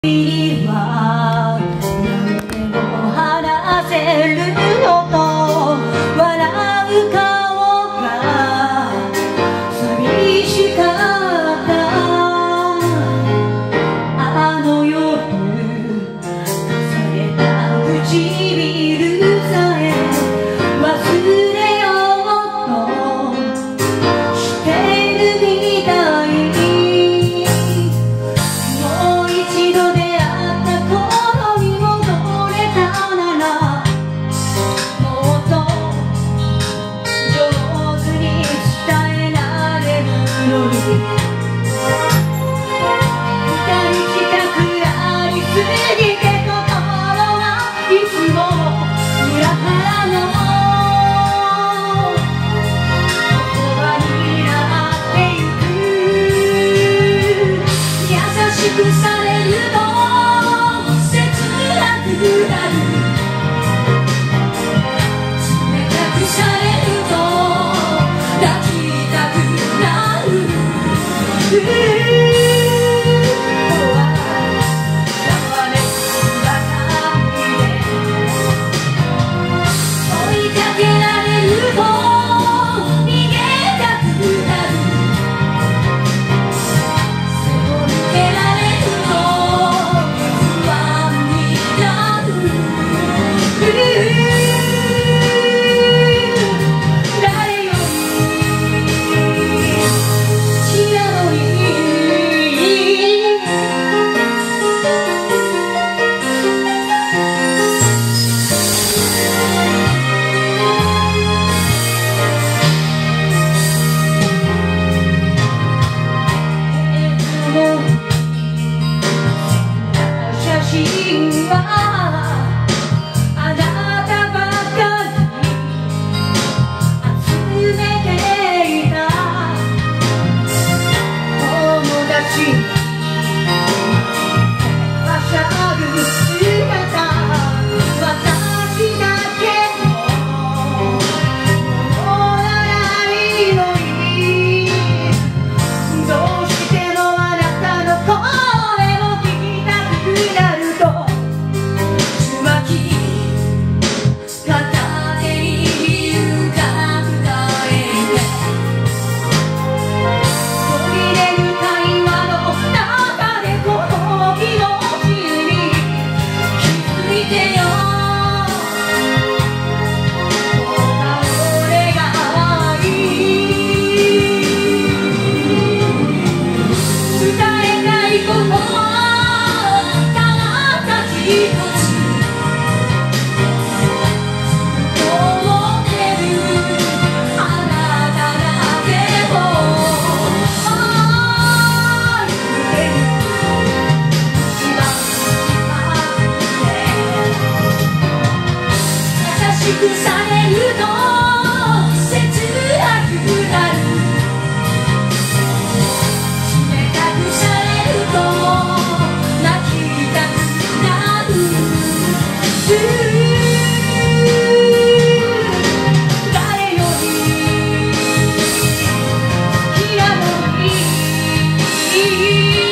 君は何でも話せるのと笑う顔が寂しかったあの夜重ねた唇さえ忘れようとしてるみたいされると切なくなる冷たくされると抱きたくなる哀ればかりで追いかけられると逃げたくなる写真は